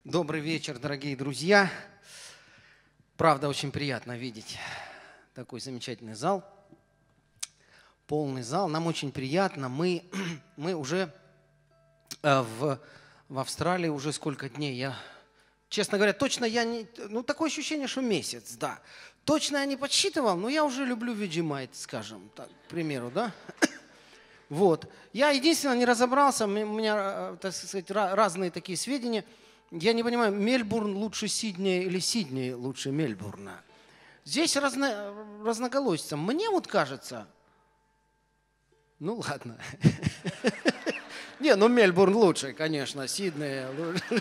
Добрый вечер, дорогие друзья. Правда, очень приятно видеть такой замечательный зал, полный зал. Нам очень приятно. Мы уже в Австралии уже сколько дней. Честно говоря, точно я не... Ну, такое ощущение, что месяц, да. Точно я не подсчитывал, но я уже люблю Vegemite, скажем так, к примеру, да. Вот. Я единственное не разобрался, у меня, так сказать, разные такие сведения. Я не понимаю, Мельбурн лучше Сиднея или Сидней лучше Мельбурна. Здесь разноголосица. Мне вот кажется... Ну ладно. Не, ну Мельбурн лучше, конечно, Сидней лучше.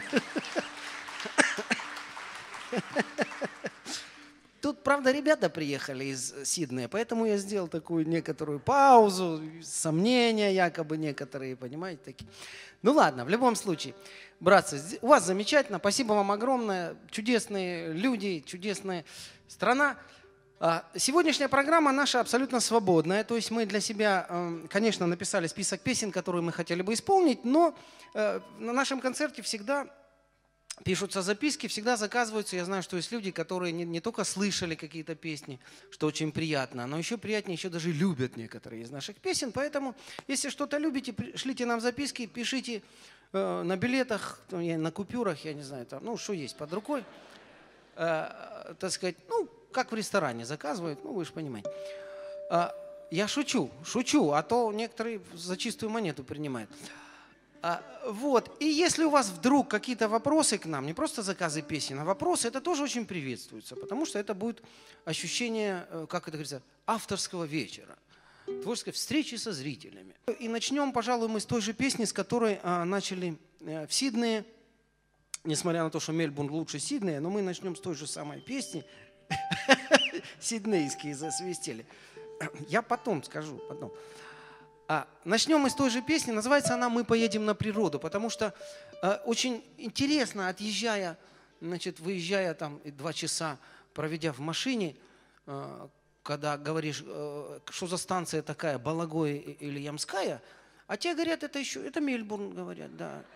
Тут, правда, ребята приехали из Сиднея, поэтому я сделал такую некоторую паузу, сомнения якобы некоторые, понимаете, такие. Ну ладно, в любом случае, братцы, у вас замечательно, спасибо вам огромное, чудесные люди, чудесная страна. Сегодняшняя программа наша абсолютно свободная, то есть мы для себя, конечно, написали список песен, которые мы хотели бы исполнить, но на нашем концерте всегда... Пишутся записки, всегда заказываются. Я знаю, что есть люди, которые не только слышали какие-то песни, что очень приятно, но еще приятнее, еще даже любят некоторые из наших песен. Поэтому, если что-то любите, шлите нам записки, пишите на билетах, на купюрах, я не знаю, там, ну, что есть под рукой. Так сказать, ну, как в ресторане заказывают, ну, вы же понимаете. Я шучу, а то некоторые за чистую монету принимают. Вот. И если у вас вдруг какие-то вопросы к нам, не просто заказы песен, а вопросы, это тоже очень приветствуется, потому что это будет ощущение, как это говорится, авторского вечера, творческой встречи со зрителями. И начнем, пожалуй, мы с той же песни, с которой начали в Сиднее, несмотря на то, что Мельбурн лучше Сиднея, но мы начнем с той же самой песни. Сиднейские засвистели. Я потом скажу, потом. Начнем мы с той же песни, называется она «Мы поедем на природу», потому что очень интересно, отъезжая, значит, выезжая там 2 часа, проведя в машине, когда говоришь, что за станция такая, Балагой или Ямская, а те говорят, это Мельбурн, говорят, да.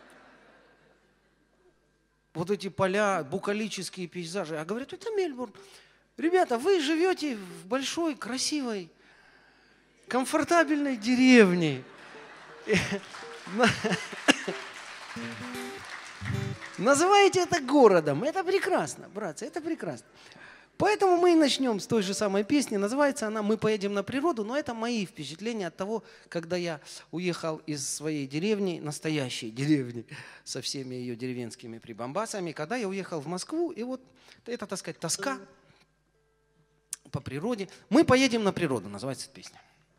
Вот эти поля, букалические пейзажи, а говорят, это Мельбурн. Ребята, вы живете в большой, красивой, комфортабельной деревне. Называете это городом. Это прекрасно, братцы, это прекрасно. Поэтому мы и начнем с той же самой песни. Называется она «Мы поедем на природу», но это мои впечатления от того, когда я уехал из своей деревни, настоящей деревни, со всеми ее деревенскими прибамбасами, когда я уехал в Москву, и вот это, так сказать, тоска по природе. «Мы поедем на природу» называется песня.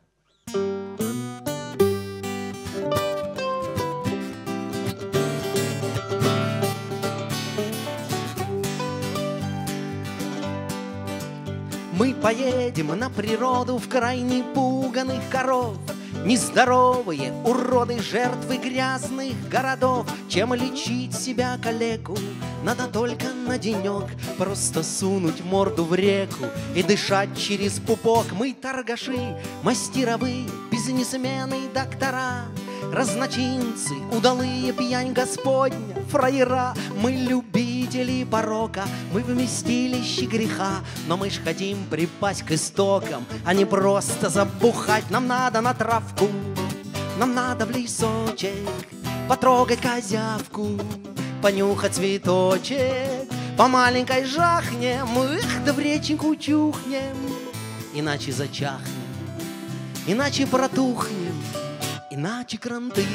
Мы поедем на природу в край непуганых коров, нездоровые уроды, жертвы грязных городов. Чем лечить себя калеку, надо только на денек просто сунуть морду в реку и дышать через пупок. Мы торгаши, мастеровые, бизнесмены, доктора, разночинцы, удалые, пьянь Господня, фраера. Мы любители порока, мы вместилище греха, но мы ж хотим припасть к истокам, а не просто забухать. Нам надо на травку, нам надо в лесочек, потрогать козявку, понюхать цветочек, по маленькой жахнем, да в реченьку чухнем, иначе зачахнем, иначе протухнем, иначе кранты.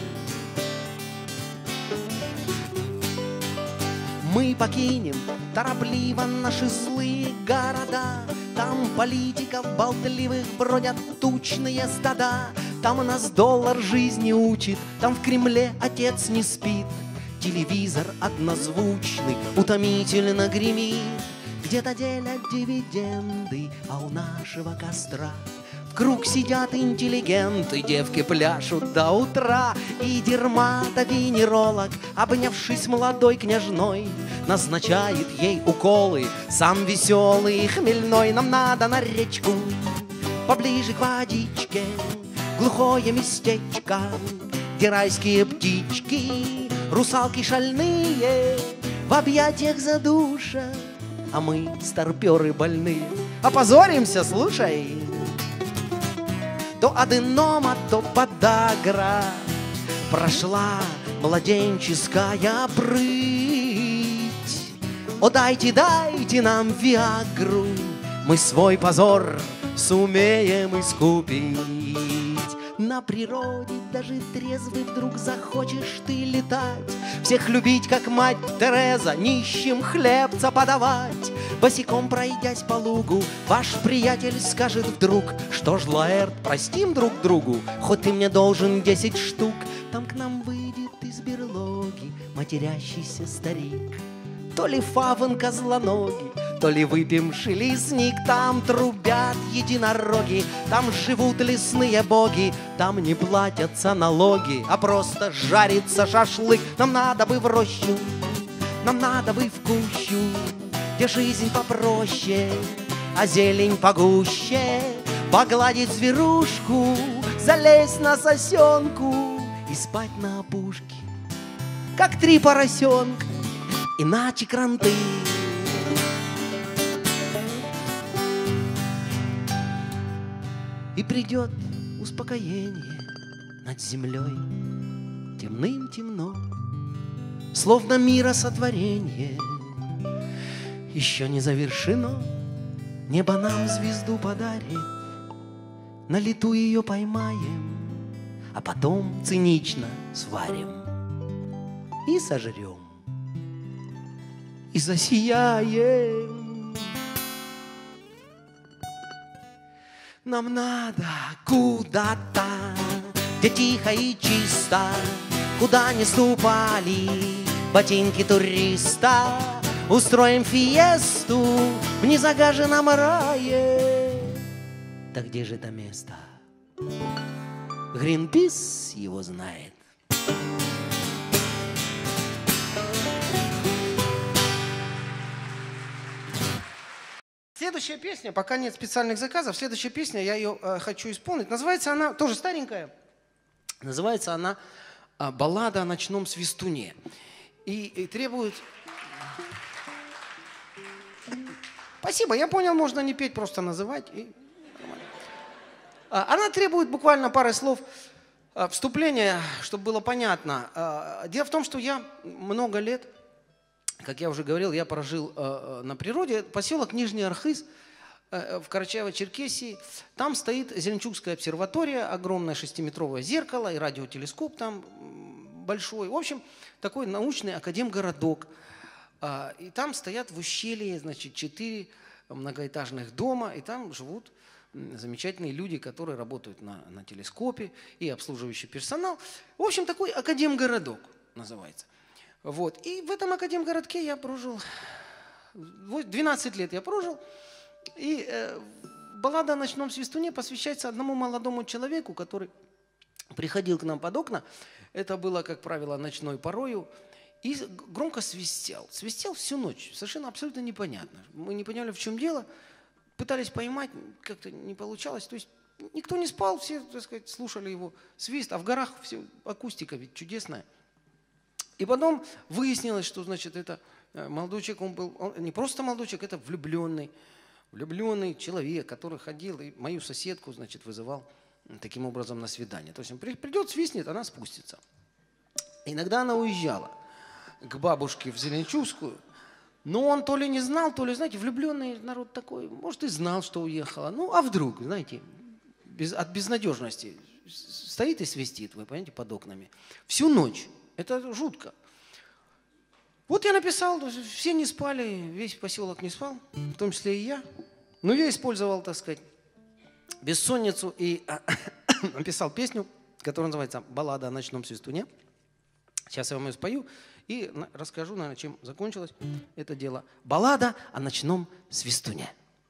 Мы покинем торопливо наши злые города, там политиков болтливых бродят тучные стада, там нас доллар жизни учит, там в Кремле отец не спит, телевизор однозвучный утомительно гремит, где-то делят дивиденды, а у нашего костра в круг сидят интеллигенты, девки пляшут до утра, и дерматовенеролог, обнявшись молодой княжной, назначает ей уколы, сам веселый и хмельной. Нам надо на речку, поближе к водичке, глухое местечко, где райские птички русалки шальные в объятиях задушат, а мы, старперы больные, опозоримся, слушай. То аденома, то подагра, прошла младенческая прыть. О, дайте, дайте нам виагру, мы свой позор сумеем искупить. На природе даже трезвый вдруг захочешь ты летать, всех любить, как мать Тереза, нищим хлебца подавать. Босиком пройдясь по лугу, ваш приятель скажет вдруг: что ж, Лаэрт, простим друг другу, хоть ты мне должен 10 штук. Там к нам выйдет из берлоги матерящийся старик, то ли фавн козлоногий, то ли выпивший лесник. Там трубят единороги, там живут лесные боги, там не платятся налоги, а просто жарится шашлык. Нам надо бы в рощу, нам надо бы в кущу, где жизнь попроще, а зелень погуще, погладить зверушку, залезть на сосенку и спать на опушке, как 3 поросенка, иначе кранты. И придет успокоение над землей, темным темно, словно мира сотворение еще не завершено. Небо нам звезду подарит, на лету ее поймаем, а потом цинично сварим и сожрем, и засияем. Нам надо куда-то, где тихо и чисто, куда не ступали ботинки туриста. Устроим фиесту в незагаженном рае. Да где же это место? Гринпис его знает. Следующая песня, пока нет специальных заказов, следующая песня, я ее хочу исполнить. Называется она, тоже старенькая, называется она «Баллада о ночном свистуне». И требует... Спасибо, я понял, можно не петь, просто называть. Она требует буквально пары слов вступления, чтобы было понятно. Дело в том, что я много лет, как я уже говорил, я прожил на природе. Поселок Нижний Архыз в Карачаево-Черкесии. Там стоит Зеленчукская обсерватория, огромное 6-метровое зеркало и радиотелескоп там большой. В общем, такой научный академгородок. И там стоят в ущелье, значит, 4 многоэтажных дома, и там живут замечательные люди, которые работают на телескопе, и обслуживающий персонал. В общем, такой академгородок называется. Вот. И в этом академгородке я прожил, 12 лет я прожил, и баллада о ночном свистуне посвящается одному молодому человеку, который приходил к нам под окна. Это было, как правило, ночной порою. И громко свистел. Свистел всю ночь. Совершенно абсолютно непонятно. Мы не поняли, в чем дело. Пытались поймать, как-то не получалось. То есть никто не спал, все, так сказать, слушали его свист. А в горах все, акустика ведь чудесная. И потом выяснилось, что, значит, это молодой человек, он не просто молодой человек, это влюбленный человек, который ходил и мою соседку, значит, вызывал таким образом на свидание. То есть он придет, свистнет, она спустится. Иногда она уезжала к бабушке в Зеленчукскую, но он то ли не знал, то ли, знаете, влюбленный народ такой, может, и знал, что уехала. Ну, а вдруг, знаете, от безнадежности стоит и свистит, вы понимаете, под окнами. Всю ночь. Это жутко. Вот я написал, все не спали, весь поселок не спал, в том числе и я. Но я использовал, так сказать, бессонницу и написал песню, которая называется «Баллада о ночном свистуне». Сейчас я вам ее спою и расскажу, наверное, чем закончилось это дело. Баллада о ночном свистуне.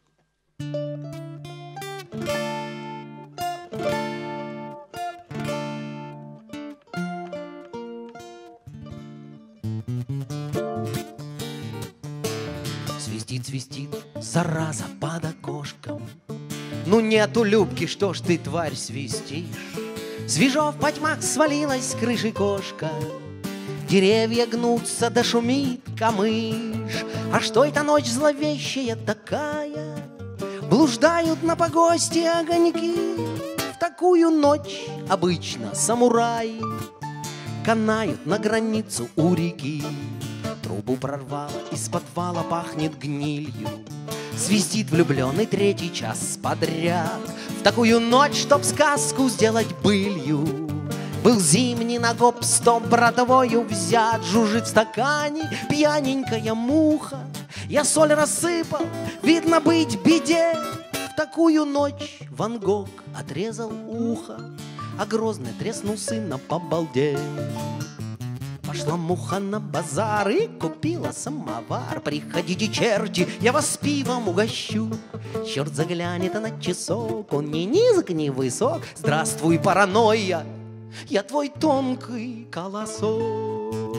Свистит, свистит, зараза под окошком. Ну нету Любки, что ж ты, тварь, свистишь? Свежо в потьмах свалилась с крыши кошка. Деревья гнутся, да шумит камыш. А что эта ночь зловещая такая? Блуждают на погосте огоньки. В такую ночь обычно самураи канают на границу у реки. Трубу прорвало, из подвала пахнет гнилью. Свистит влюбленный третий час подряд. В такую ночь, чтоб сказку сделать былью, был зимний на гоп-стоп братвою взят. Жужжит в стакане пьяненькая муха. Я соль рассыпал, видно быть беде. В такую ночь Ван Гог отрезал ухо, а Грозный треснул сына по балде. Пошла муха на базар и купила самовар. Приходите, черти, я вас пивом угощу. Черт заглянет на часок, он ни низок, ни высок. Здравствуй, паранойя, я твой тонкий колосок.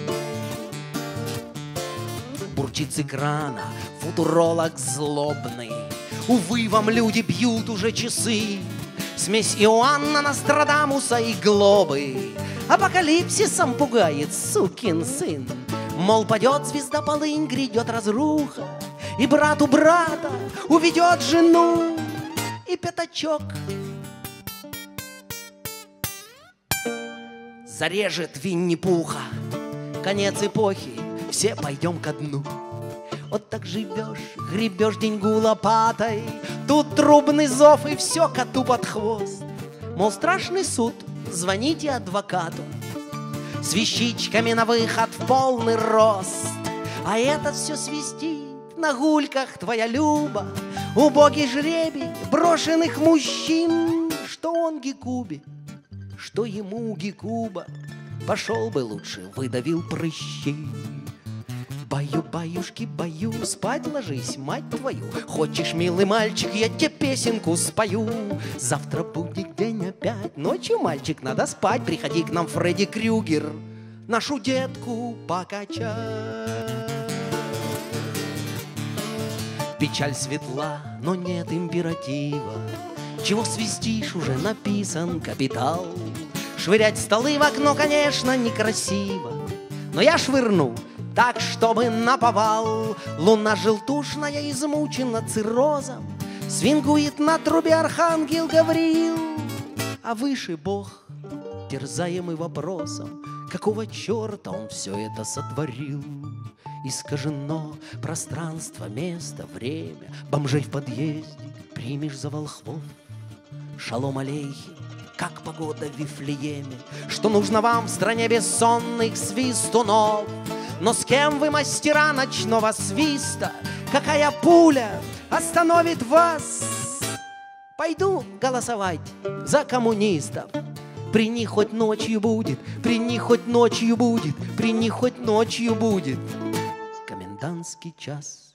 Бурчит с экрана футуролог злобный. Увы, вам люди бьют уже часы. Смесь Иоанна, Нострадамуса и Глобы апокалипсисом пугает сукин сын. Мол, падет звезда полынь, грядет разруха, и брат у брата уведет жену. И пятачок зарежет Винни-Пуха. Конец эпохи, все пойдем ко дну. Вот так живешь, гребешь деньгу лопатой, тут трубный зов и все коту под хвост. Мол, страшный суд, звоните адвокату, с вещичками на выход в полный рост. А этот все свистит на гульках, твоя Люба, убогий жребий брошенных мужчин. Что он Гекубе, что ему Гекуба, пошел бы лучше, выдавил прыщи. Баю, баюшки, баю, спать ложись, мать твою. Хочешь, милый мальчик, я тебе песенку спою. Завтра будет день опять, ночью, мальчик, надо спать. Приходи к нам, Фредди Крюгер, нашу детку покачать. Печаль светла, но нет императива. Чего свистишь, уже написан капитал. Швырять столы в окно, конечно, некрасиво, но я швырну так, чтобы наповал. Луна желтушная, измучена циррозом, свингует на трубе архангел Гавриил. А выше Бог, терзаемый вопросом, какого черта он все это сотворил. Искажено пространство, место, время, бомжей в подъезде примешь за волхвов. Шалом алейхим, как погода в Вифлееме, что нужно вам в стране бессонных свистунов. Но с кем вы, мастера ночного свиста? Какая пуля остановит вас? Пойду голосовать за коммунистов. При них хоть ночью будет, при них хоть ночью будет, при них хоть ночью будет комендантский час.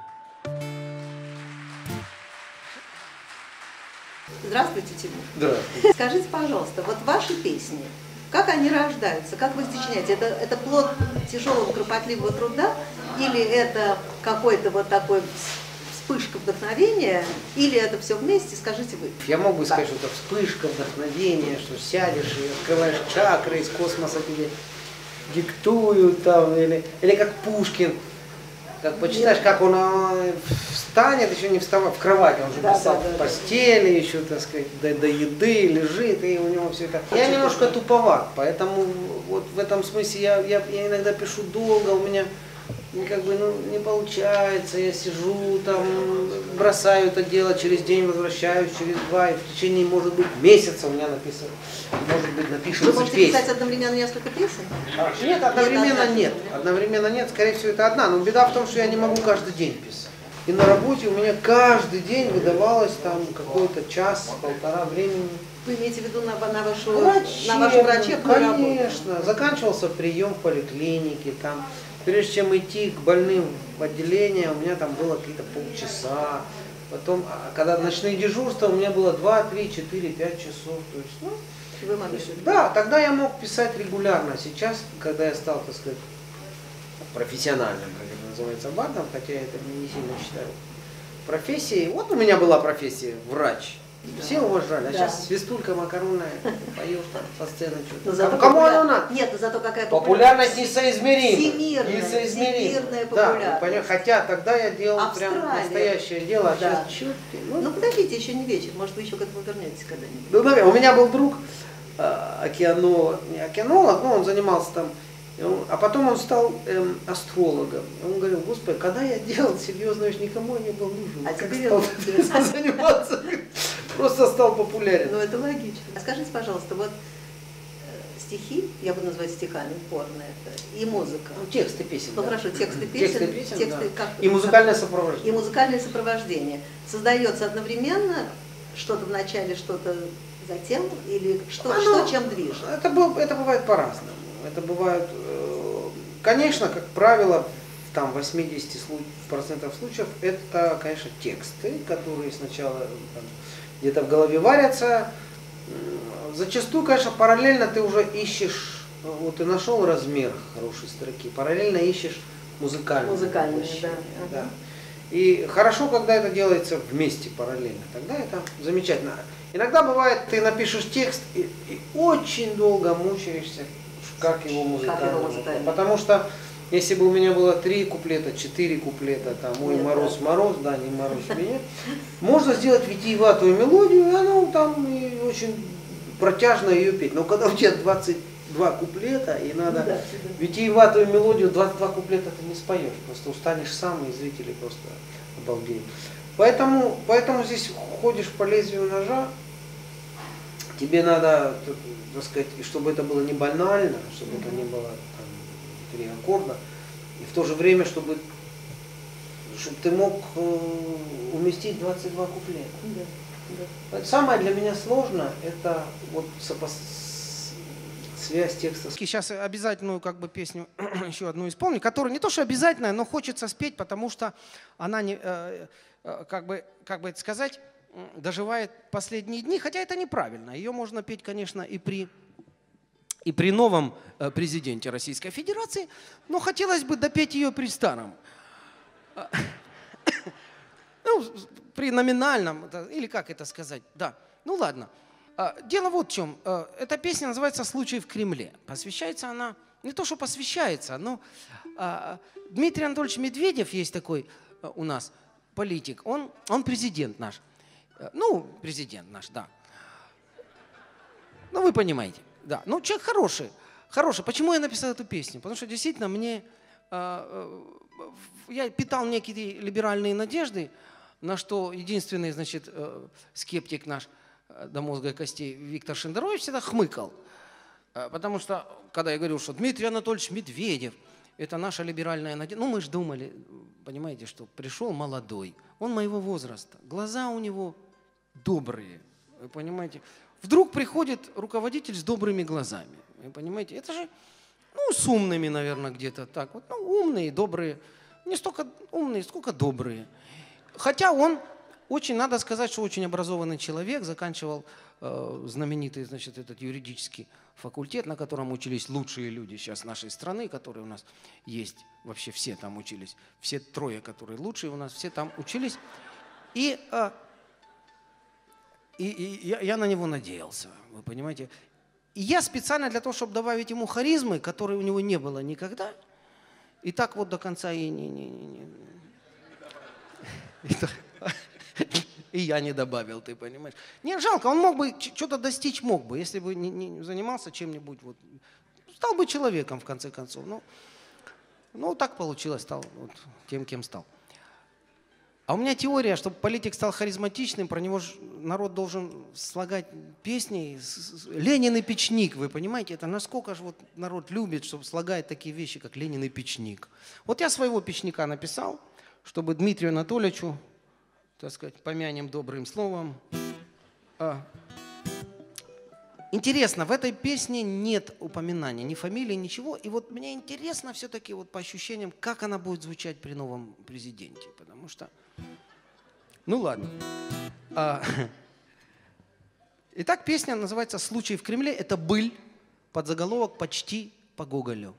Здравствуйте, Тимур. Здравствуйте. Скажите, пожалуйста, вот ваши песни, как они рождаются, как вы сочиняете? Это плод тяжелого, кропотливого труда, или это какой-то вот такой вспышка вдохновения, или это все вместе? Скажите вы. Я мог бы сказать, что это вспышка вдохновения, что сядешь и открываешь чакры, из космоса тебе диктуют там, или как Пушкин. Как почитаешь, как он встанет, еще не вставая в кровати, он же писал в постели, еще, так сказать, до еды лежит, и у него все это. Я немножко туповат, поэтому вот в этом смысле я иногда пишу долго, у меня как бы не получается, я сижу там, бросаю это дело, через день возвращаюсь, через два, и в течение, может быть, месяца у меня написано, может быть, напишется песня. Вы можете писать одновременно несколько песен? Нет, одновременно нет. Одновременно нет, скорее всего, это одна. Но беда в том, что я не могу каждый день писать. И на работе у меня каждый день выдавалось там какой-то час-полтора времени. Вы имеете в виду на вашу врачебную работу? Конечно. Заканчивался прием в поликлинике. Там, прежде чем идти к больным в отделение, у меня там было какие-то полчаса. Потом, когда ночные дежурства, у меня было 2, 3, 4, 5 часов. То есть, Вы могли? да, тогда я мог писать регулярно. Сейчас, когда я стал, так сказать, профессиональным, как это называется, бардом, хотя я это не сильно считаю профессией. Вот у меня была профессия врач. Все уважали. А Да. сейчас свистулька макаронная, поешь там со сцены Но что-то. зато Кому популя- оно надо? Нет, но зато какая Популярность несоизмерима. Всемирная, всемирная популярность. Да, хотя тогда я делал прям Австралия. настоящее дело, а Да. сейчас чуть. Ну, подождите, еще не вечер, может, вы еще к этому вернетесь когда-нибудь. Ну, наверное, у меня был друг, океанолог, не океанолог, но он занимался там, а потом он стал астрологом. Он говорил: Господи, когда я делал серьезно, уж никому я не был нужен. А Как теперь стал он- заниматься, просто стал популярен. Ну, это логично. А скажите, пожалуйста, вот стихи, я буду называть стихами, упорно это, и музыка. Ну, тексты песен. Ну, да. хорошо, тексты песен, Тексты, да. как- И музыкальное и сопровождение. музыкальное сопровождение. Создается одновременно что-то в начале, что-то затем, или что чем движет? Это бывает по-разному. Это бывает, конечно, как правило, там 80% случаев это, конечно, тексты, которые сначала там, где-то в голове варятся. Зачастую, конечно, параллельно ты уже ищешь, вот ты нашел размер хорошей строки, параллельно ищешь музыкальное воплощение, да. да. И хорошо, когда это делается вместе, параллельно, тогда это замечательно. Иногда бывает, ты напишешь текст и очень долго мучаешься, как его музыкально. Потому что если бы у меня было 3 куплета, 4 куплета, там, ой, Нет, мороз, да. мороз, да, не мороз меня, можно сделать витиеватую мелодию, и она там и очень протяжно ее петь. Но когда у тебя 22 куплета, и надо Да. витиеватую мелодию, 22 куплета ты не споешь, просто устанешь сам, и зрители просто обалдеют. Поэтому здесь ходишь по лезвию ножа, тебе надо, так сказать, чтобы это было не банально, чтобы это не было там 3 аккорда, и в то же время, чтобы ты мог уместить 22 куплета. Да, да. Самое для меня сложное это вот связь текста. Сейчас обязательную как бы песню еще одну исполню, которая не то что обязательная, но хочется спеть, потому что она не, как бы это сказать, доживает последние дни, хотя это неправильно. Ее можно петь, конечно, и при новом президенте Российской Федерации, но хотелось бы допеть ее при старом. Ну, при номинальном, или как это сказать, да. Ну ладно. Дело вот в чем. Эта песня называется «Случай в Кремле». Посвящается она, не то что посвящается, но Дмитрий Анатольевич Медведев, есть такой у нас политик, он президент наш. Ну, президент наш, да. Ну, вы понимаете, да. Ну, человек хороший. Почему я написал эту песню? Потому что действительно мне... Я питал некие либеральные надежды, на что единственный, значит, скептик наш до мозга костей Виктор Шендерович всегда хмыкал. Потому что, когда я говорил, что Дмитрий Анатольевич Медведев, это наша либеральная надежда. Ну, мы же думали, понимаете, что пришел молодой, он моего возраста, глаза у него добрые, вы понимаете. Вдруг приходит руководитель с добрыми глазами, вы понимаете. Это же, ну, с умными, наверное, где-то так вот. Ну, умные, добрые. Не столько умные, сколько добрые. Хотя он очень, надо сказать, что очень образованный человек, заканчивал знаменитый, значит, этот юридический факультет, на котором учились лучшие люди сейчас нашей страны, которые у нас есть, вообще все там учились, все 3, которые лучшие у нас, все там учились. И я на него надеялся, вы понимаете. И я специально для того, чтобы добавить ему харизмы, которой у него не было никогда, и так вот до конца и я не добавил, ты понимаешь. Не, жалко, он мог бы, что-то достичь мог бы, если бы не занимался чем-нибудь, вот, стал бы человеком, в конце концов. Ну, так получилось, стал вот тем, кем стал. А у меня теория, чтобы политик стал харизматичным, про него народ должен слагать песни. Ленин и печник, вы понимаете, это насколько же вот народ любит, чтобы слагать такие вещи, как Ленин и печник. Вот я своего печника написал, чтобы Дмитрию Анатольевичу, так сказать, помянем добрым словом. Интересно, в этой песне нет упоминания ни фамилии, ничего. И вот мне интересно все-таки вот по ощущениям, как она будет звучать при новом президенте. Потому что, ну ладно. Итак, песня называется «Случай в Кремле». Это быль, подзаголовок почти по Гоголю.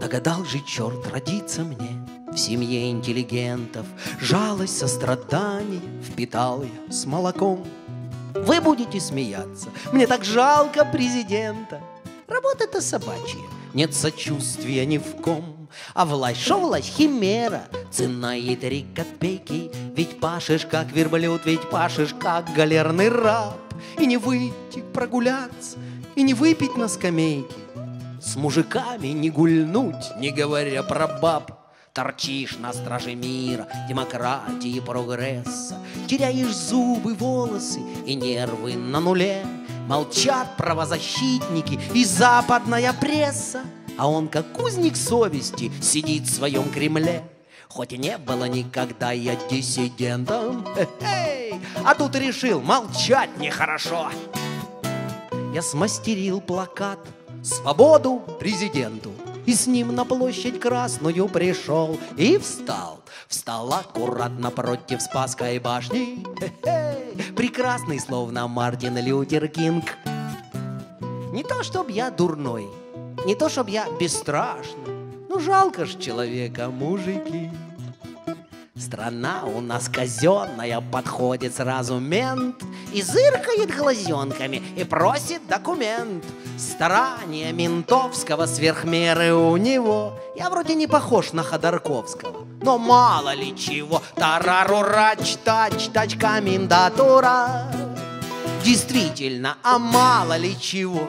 Догадал же черт родиться мне в семье интеллигентов. Жалость, сострадание впитал я с молоком. Вы будете смеяться, мне так жалко президента. Работа-то собачья, нет сочувствия ни в ком. А власть, шо власть, химера, цена ей 3 копейки. Ведь пашешь как верблюд, ведь пашешь как галерный раб. И не выйти прогуляться, и не выпить на скамейке. С мужиками не гульнуть, не говоря про баб. Торчишь на страже мира, демократии и прогресса. Теряешь зубы, волосы и нервы на нуле. Молчат правозащитники и западная пресса. А он, как узник совести, сидит в своем Кремле. Хоть и не было никогда я диссидентом, а тут решил, молчать нехорошо. Я смастерил плакат «Свободу президенту», и с ним на площадь Красную пришел и встал. Встал аккуратно против Спасской башни, прекрасный, словно Мартин Лютер Кинг. Не то, чтоб я дурной, не то, чтоб я бесстрашный, ну жалко ж человека, мужики. Страна у нас казенная, подходит сразу мент и зыркает глазенками и просит документ. Старания ментовского сверхмеры у него. Я вроде не похож на Ходорковского, но мало ли чего. Тарарурач, тач, тач, комендатура. Действительно, а мало ли чего.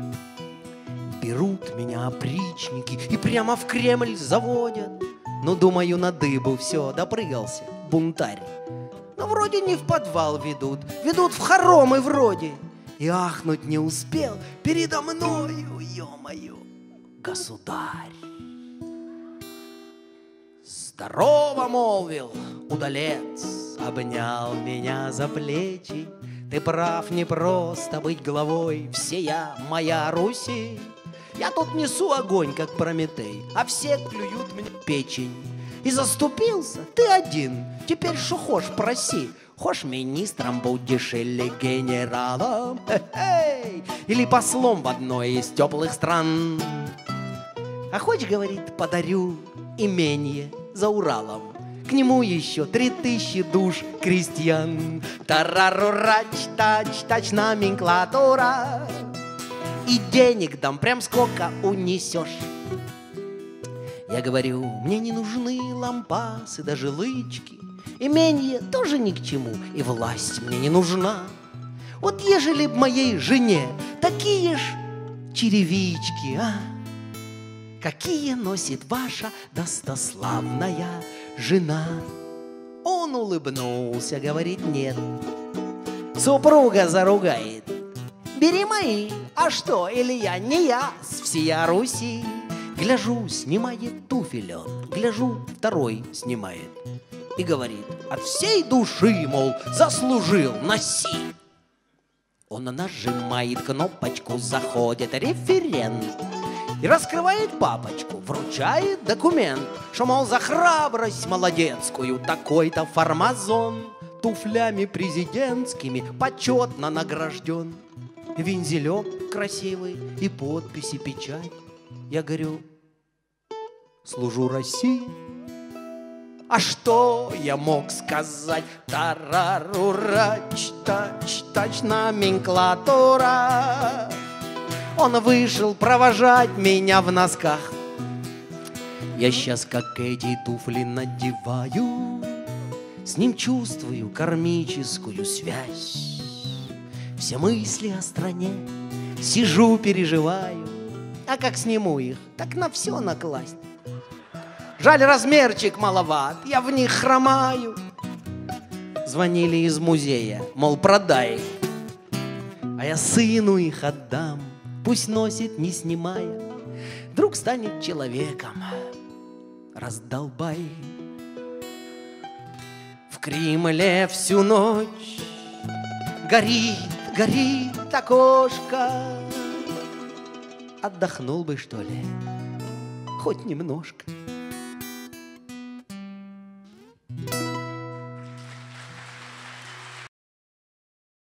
Берут меня опричники и прямо в Кремль заводят. Ну, думаю, на дыбу все, допрыгался, бунтарь. Но вроде не в подвал ведут, ведут в хоромы вроде. И ахнуть не успел передо мною, ё-моё, государь. Здорово, молвил удалец, обнял меня за плечи. Ты прав, не просто быть главой всея моя Руси. Я тут несу огонь, как Прометей, а все клюют мне печень. И заступился ты один, теперь шо хошь проси. Хошь министром будешь или генералом, или послом в одной из теплых стран. А хочешь, говорит, подарю имение за Уралом. К нему еще 3000 душ крестьян. Тарарурач, тач, тач, номенклатура. И денег дам прям сколько унесешь. Я говорю, мне не нужны лампасы, даже лычки. Имение тоже ни к чему, и власть мне не нужна. Вот ежели б моей жене такие ж черевички, а? Какие носит ваша достославная жена? Он улыбнулся, говорит, нет. Супруга заругает. Бери мои, а что, или я не я, с всея Руси. Гляжу, снимает туфель он, гляжу, второй снимает. И говорит, от всей души, мол, заслужил, носи. Он нажимает кнопочку, заходит референт. И раскрывает папочку, вручает документ, что, мол, за храбрость молодецкую такой-то фармазон туфлями президентскими почетно награжден. Вензелек красивый и подписи, печать. Я говорю, служу России. А что я мог сказать? Тарарурач, тач, тач, номенклатура. Он вышел провожать меня в носках. Я сейчас, как эти туфли, надеваю. С ним чувствую кармическую связь. Все мысли о стране, сижу, переживаю. А как сниму их, так на все накласть. Жаль, размерчик маловат, я в них хромаю. Звонили из музея, мол, продай. А я сыну их отдам, пусть носит, не снимая. Вдруг станет человеком, раздолбай. В Кремле всю ночь горит, горит окошко. Отдохнул бы, что ли, хоть немножко.